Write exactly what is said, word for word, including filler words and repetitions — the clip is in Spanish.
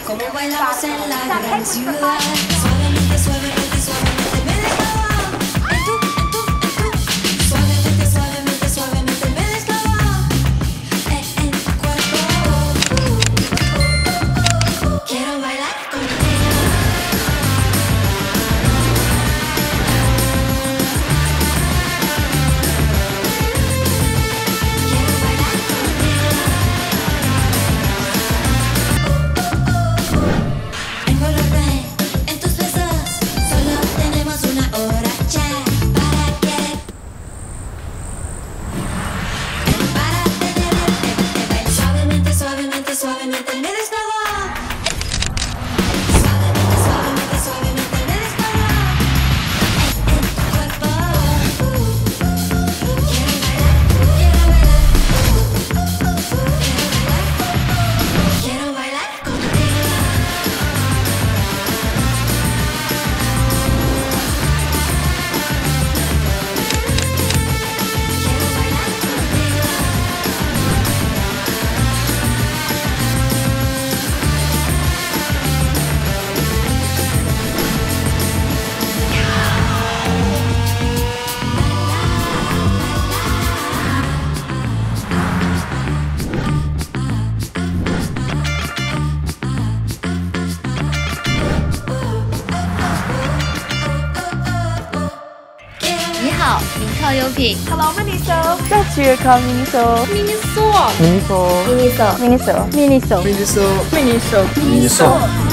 Como bailamos en la gran ciudad. Suavemente, suavemente, suavemente me dejaba. En tu, en tu, en tu. Suavemente, suavemente, suavemente me dejaba. En, en tu cuerpo. Quiero bailar contigo. Quiero bailar contigo. Envolverme en tus besos. Solo tenemos una hora ya. ¿Para qué? Para tenerte, te bailo suavemente, suavemente, suavemente me desnudo. Suavemente, suavemente, suavemente me desnudo. En tu cuerpo. Quiero bailar, quiero bailar. Quiero bailar, quiero bailar contigo. Quiero bailar contigo. Quiero 你好，名靠优品。 Hello MINISO， That's your call MINISO MINISO MINISO MINISO MINISO MINISO MINISO MINISO